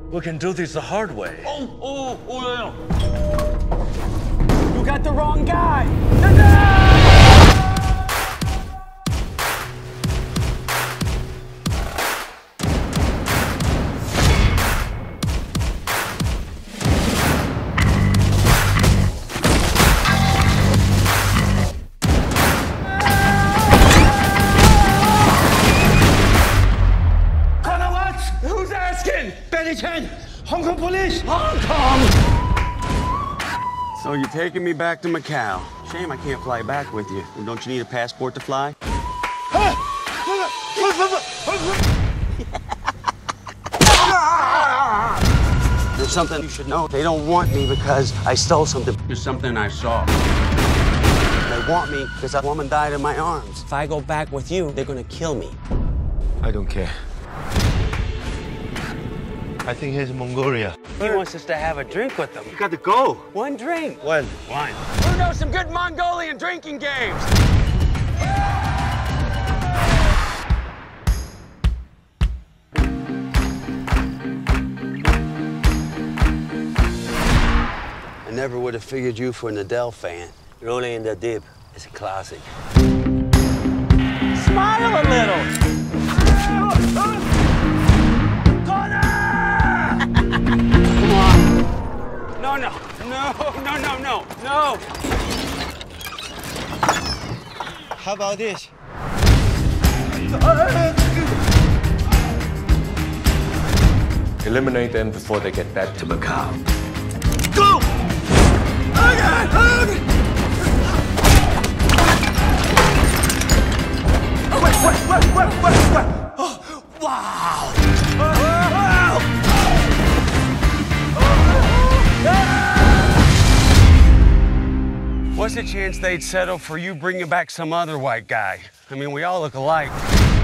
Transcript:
We can do this the hard way. Oh, You got the wrong guy! Who's asking? Betty Chen, Hong Kong police. Hong Kong! So you're taking me back to Macau. Shame I can't fly back with you. Don't you need a passport to fly? There's something you should know. They don't want me because I stole something. There's something I saw. They want me because a woman died in my arms. If I go back with you, they're gonna kill me. I don't care. I think he's in Mongolia. He wants us to have a drink with him. You got to go. One drink. When? One. Who knows some good Mongolian drinking games? I never would have figured you for an Adele fan. Rolling in the Deep is a classic. Smile a little. No! How about this? Eliminate them before they get back to Macau. Go! Wait! Oh, wow! What's the chance they'd settle for you bringing back some other white guy? I mean, we all look alike.